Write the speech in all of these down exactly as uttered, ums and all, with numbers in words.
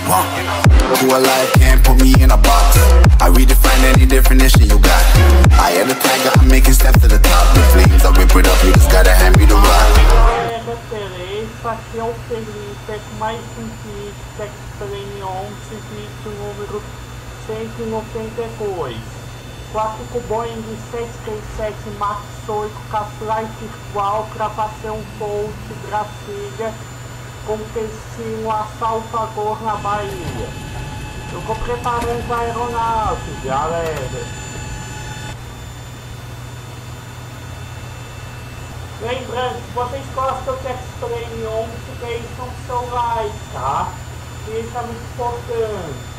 Huh? Who alive can't put me in a box. I redefine any definition you got. I am the tiger, I'm making steps to the top. The flames, I whip it up, you just gotta hand me the rock. Isso aqui é o Felipe, com mais um kit X-Plane onze, vídeo número cento e noventa e dois. Quatro com Boeing sete três sete Max oito com flight virtual, gravação Bolt, Brasília, com destino a Salvador, na Bahia. Eu vou preparando a aeronave, galera. Lembrando, se vocês gostam do X-Plane onze, deixem o seu like, tá? Isso é muito importante.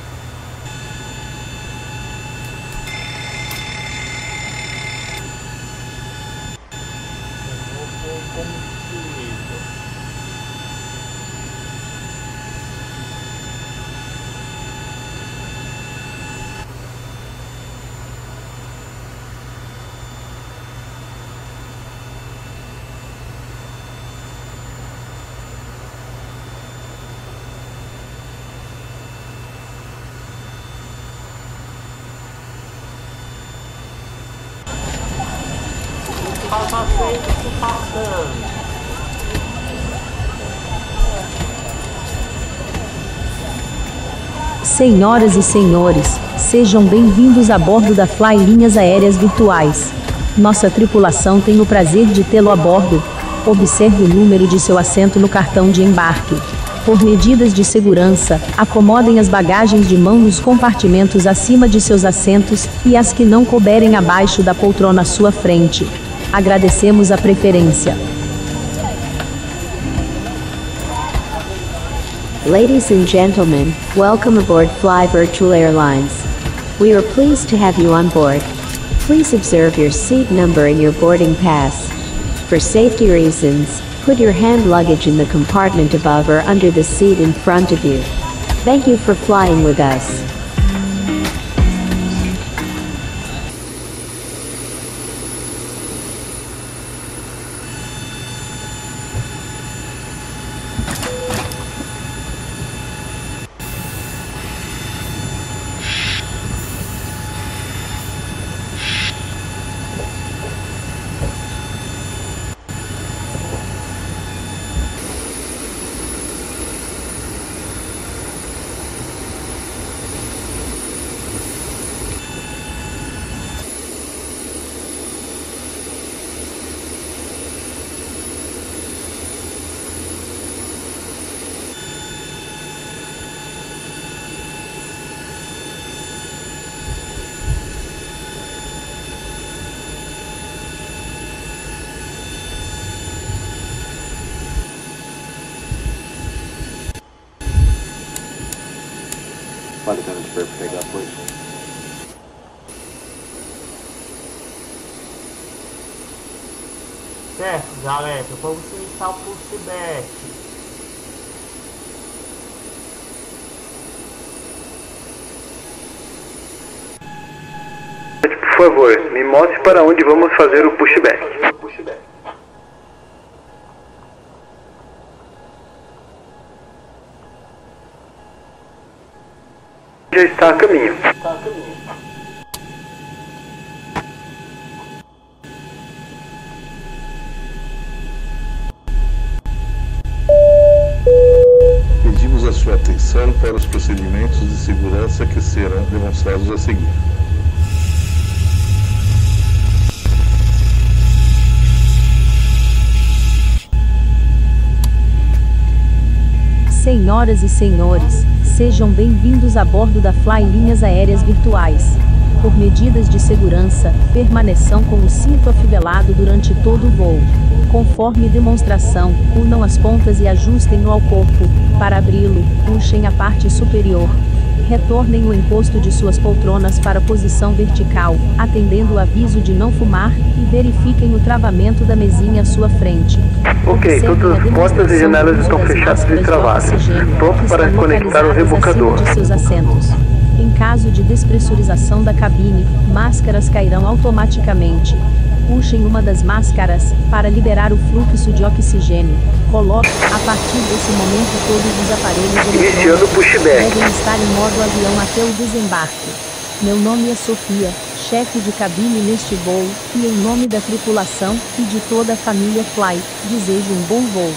Senhoras e senhores, sejam bem-vindos a bordo da Fly Linhas Aéreas Virtuais. Nossa tripulação tem o prazer de tê-lo a bordo. Observe o número de seu assento no cartão de embarque. Por medidas de segurança, acomodem as bagagens de mão nos compartimentos acima de seus assentos e as que não couberem abaixo da poltrona à sua frente. Agradecemos a preferência. Ladies and gentlemen, welcome aboard Fly Virtual Airlines. We are pleased to have you on board. Please observe your seat number and your boarding pass. For safety reasons, put your hand luggage in the compartment above or under the seat in front of you. Thank you for flying with us. Flight attendant for takeoff, please. Certo, galera, vamos iniciar o pushback. Por favor, me mostre para onde vamos fazer o pushback. Já está a caminho. Pedimos a sua atenção para os procedimentos de segurança que serão demonstrados a seguir. Senhoras e senhores, sejam bem-vindos a bordo da Fly Linhas Aéreas Virtuais. Por medidas de segurança, permaneçam com o cinto afivelado durante todo o voo. Conforme demonstração, unam as pontas e ajustem-no ao corpo. Para abri-lo, puxem a parte superior. Retornem o encosto de suas poltronas para a posição vertical, atendendo o aviso de não fumar, e verifiquem o travamento da mesinha à sua frente. Ok, todas as portas e janelas estão fechadas e travadas. Pronto para conectar o rebocador. De seus assentos. Em caso de despressurização da cabine, máscaras cairão automaticamente. Puxem uma das máscaras para liberar o fluxo de oxigênio. Coloque, a partir desse momento, todos os aparelhos Iniciando o pushback. devem estar em modo avião até o desembarque. Meu nome é Sofia, chefe de cabine neste voo, e em nome da tripulação e de toda a família Fly, desejo um bom voo.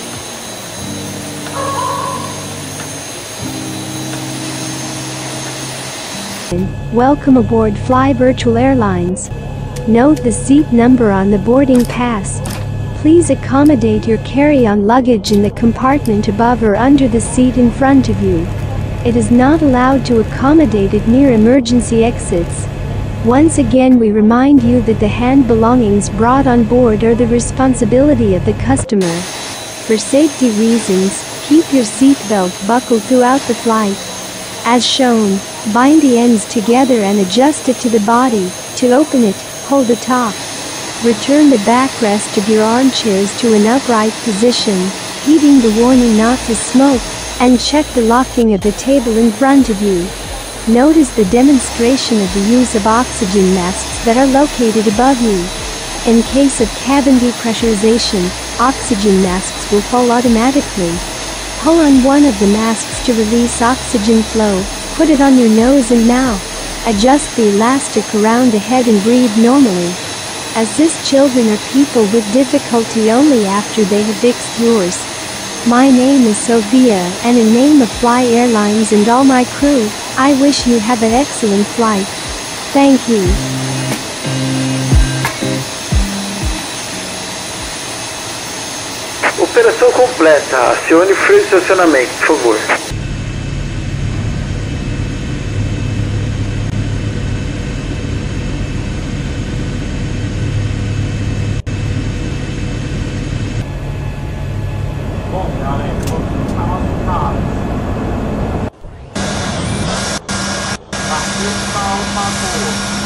Welcome aboard Fly Virtual Airlines. Note the seat number on the boarding pass. Please accommodate your carry-on luggage in the compartment above or under the seat in front of you. It is not allowed to accommodate it near emergency exits. Once again, we remind you that the hand belongings brought on board are the responsibility of the customer. For safety reasons, keep your seatbelt buckled throughout the flight. As shown, bind the ends together and adjust it to the body. To open it, hold the top. Return the backrest of your armchairs to an upright position, heeding the warning not to smoke, and check the locking of the table in front of you. Notice the demonstration of the use of oxygen masks that are located above you. In case of cabin depressurization, oxygen masks will fall automatically. Pull on one of the masks to release oxygen flow. Put it on your nose and mouth. Adjust the elastic around the head and breathe normally. Assist children or people with difficulty only after they have fixed yours. My name is Sophia, and in name of Fly Airlines and all my crew, I wish you have an excellent flight. Thank you. Operação completa. Acione o freio de estacionamento, por favor. Bom, galera, vamos para nosso carro. Partiu para o vapor.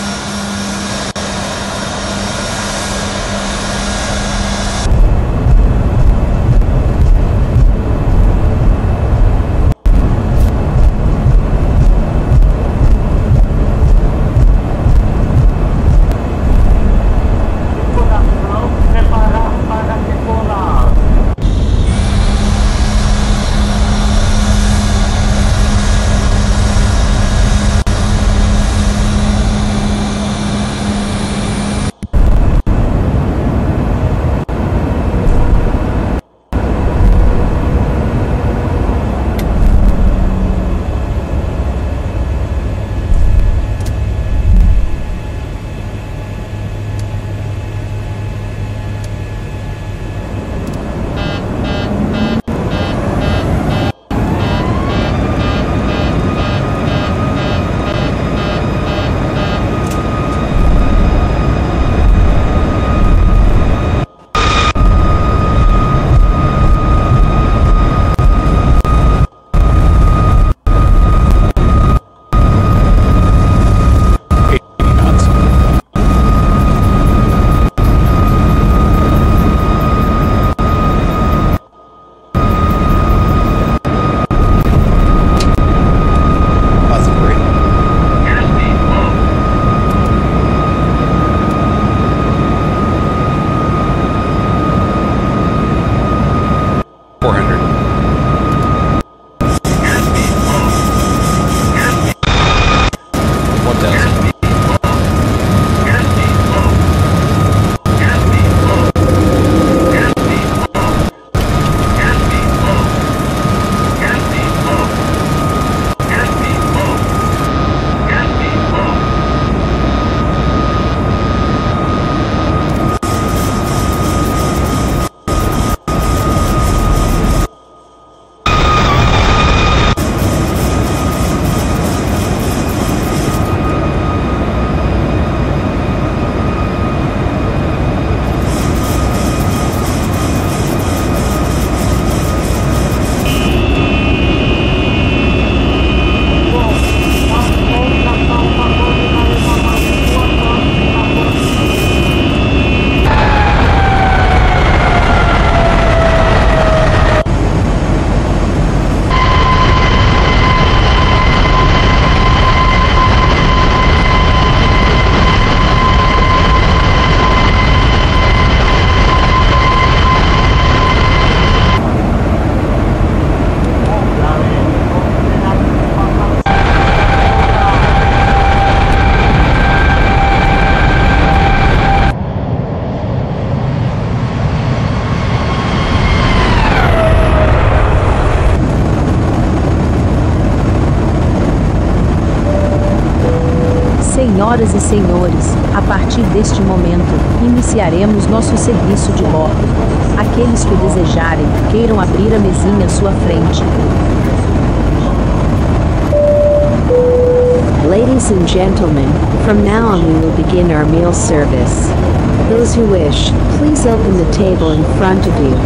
Senhoras e senhores, a partir deste momento, iniciaremos nosso serviço de bordo. Aqueles que desejarem, queiram abrir a mesinha à sua frente. Ladies and gentlemen, from now on we will begin our meal service. Those who wish, please open the table in front of you.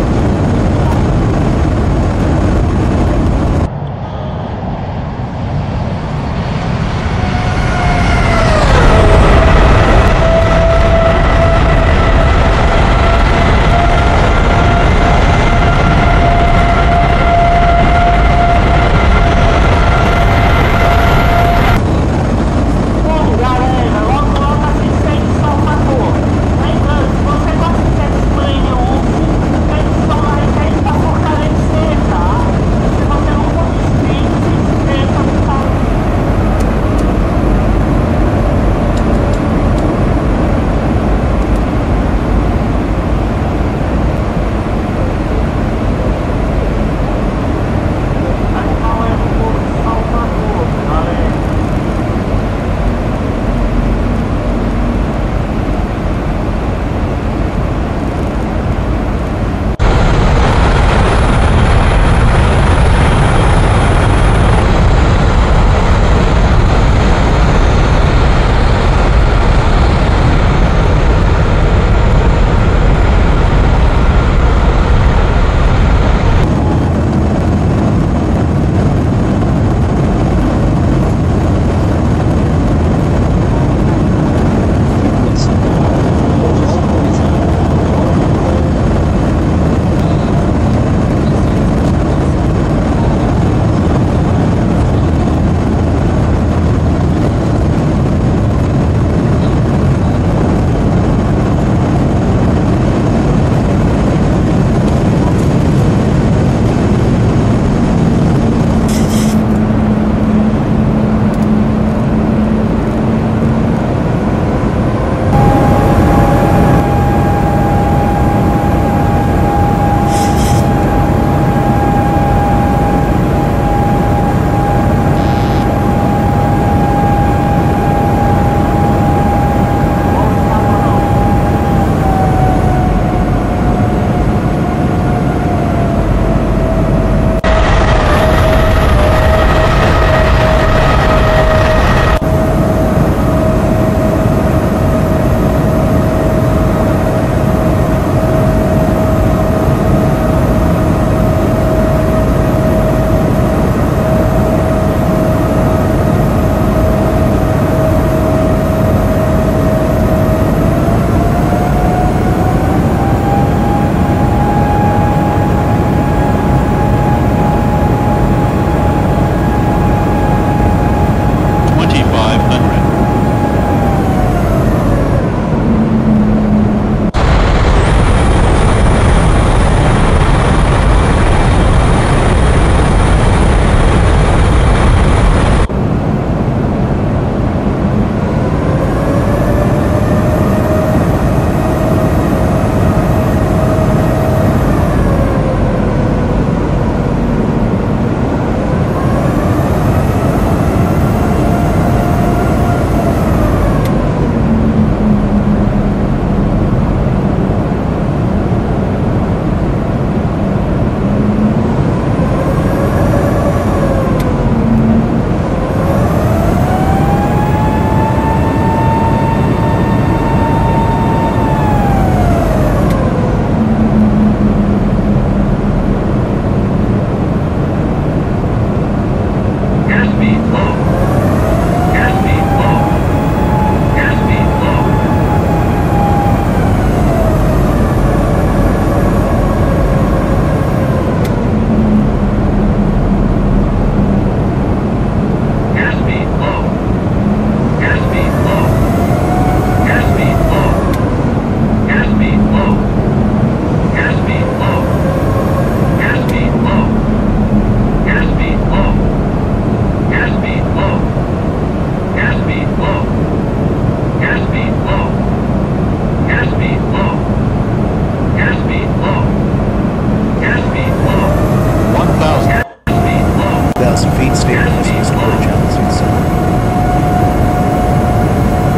feet, steer course, support channels,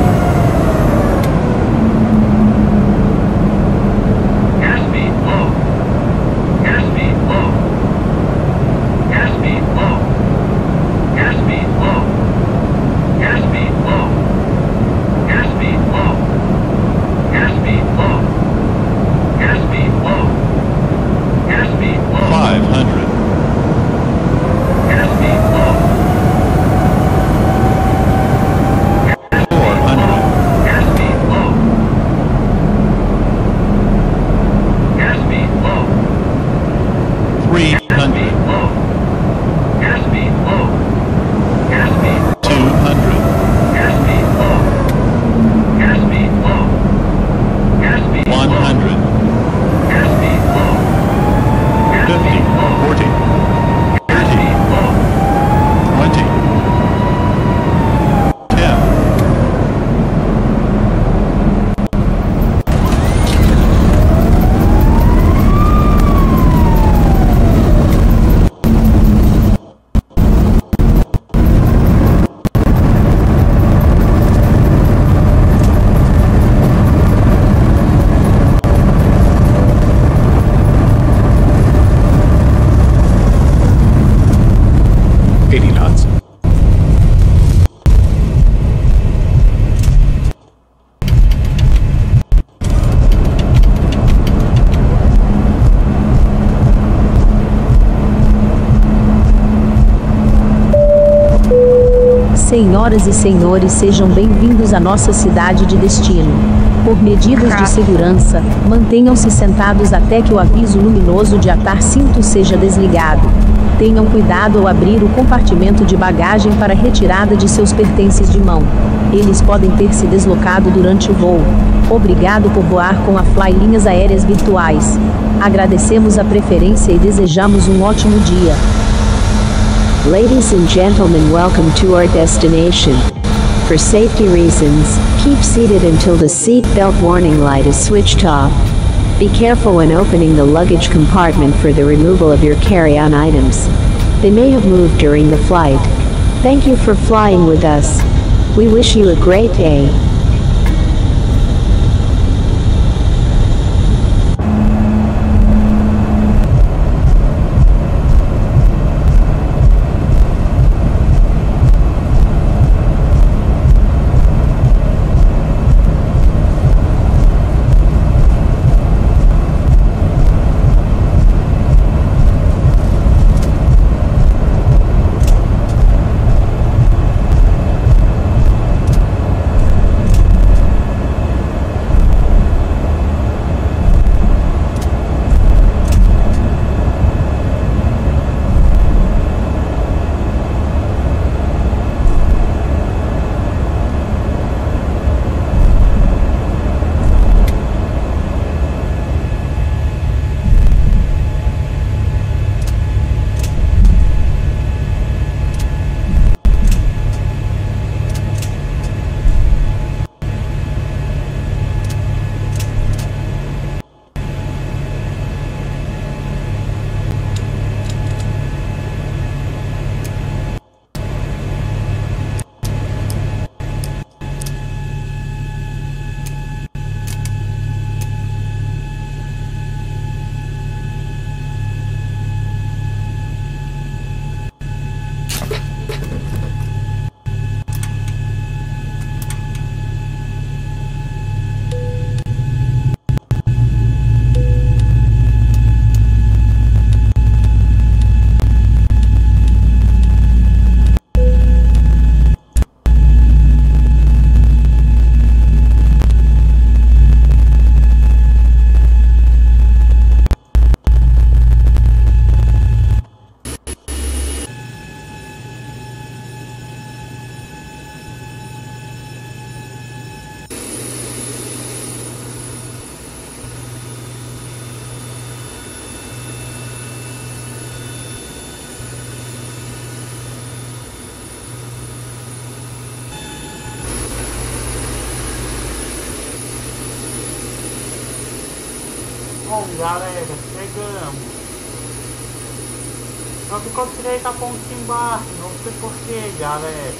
Senhoras e senhores, sejam bem-vindos à nossa cidade de destino. Por medidas de segurança, mantenham-se sentados até que o aviso luminoso de atar cinto seja desligado. Tenham cuidado ao abrir o compartimento de bagagem para retirada de seus pertences de mão. Eles podem ter se deslocado durante o voo. Obrigado por voar com a Fly Linhas Aéreas Virtuais. Agradecemos a preferência e desejamos um ótimo dia. Ladies and gentlemen, welcome to our destination. For safety reasons, keep seated until the seat belt warning light is switched off. Be careful when opening the luggage compartment for the removal of your carry-on items. They may have moved during the flight. Thank you for flying with us. We wish you a great day. Bom, galera, chegamos. Não ficou direito a ponto embaixo, não sei porquê, galera.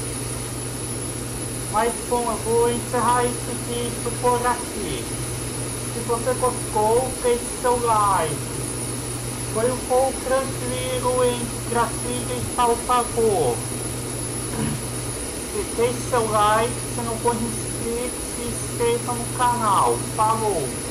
Mas bom, eu vou encerrar esse vídeo por aqui. Se você gostou, deixe seu like. Foi um pouco tranquilo entre Brasília e Salvador. Deixe seu like, se não for inscrito, se inscreva no canal. Falou!